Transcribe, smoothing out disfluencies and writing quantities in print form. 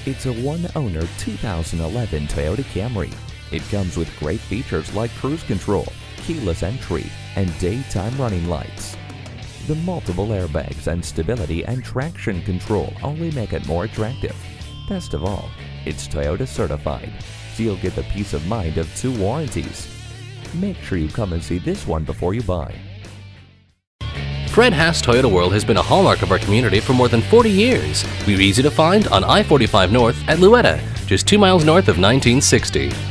It's a one-owner 2011 Toyota Camry. It comes with great features like cruise control, keyless entry, and daytime running lights. The multiple airbags and stability and traction control only make it more attractive. Best of all, it's Toyota certified, so you'll get the peace of mind of 2 warranties. Make sure you come and see this one before you buy. Fred Haas Toyota World has been a hallmark of our community for more than 40 years. We're easy to find on I-45 North at Louetta, just 2 miles north of 1960.